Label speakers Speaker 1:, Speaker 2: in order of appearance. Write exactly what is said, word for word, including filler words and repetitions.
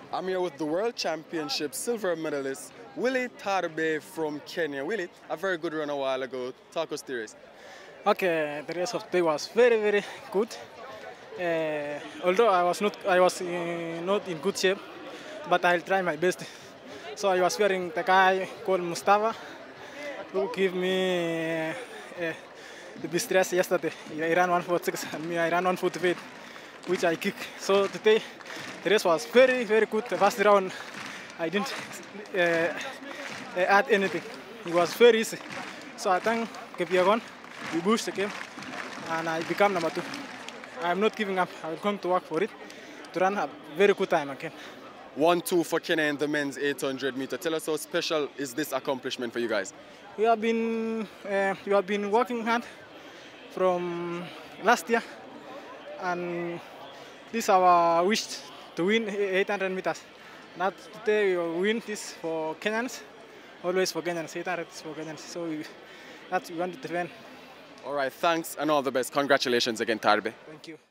Speaker 1: I'm here with the World Championship silver medalist, Willie Tarbe from Kenya. Willie, a very good run a while ago. Talk us through the race.
Speaker 2: Okay, the race of the day was very, very good. Uh, although I was not, I was uh, not in good shape, but I'll try my best. So I was wearing the guy called Mustafa, who gave me uh, uh, the distress yesterday. I ran one forty-six and me I ran one forty-eight, which I kicked. So today the race was very, very good. The first round I didn't uh, uh, add anything. It was very easy. So I thank Kipyegon. We pushed the game and I became number two. I'm not giving up. I'm going to work for it to run a very good time again.
Speaker 1: one two for Kenya in the men's eight hundred meter. Tell us how special is this accomplishment for you guys?
Speaker 2: We have been, uh, we have been working hard from last year, and this is our wish to win eight hundred meters. Not today we win this for Kenyans, always for Kenyans, eight hundred is for Kenyans. So we, that's we want to defend.
Speaker 1: All right, thanks and all the best. Congratulations again, Tarbe.
Speaker 2: Thank you.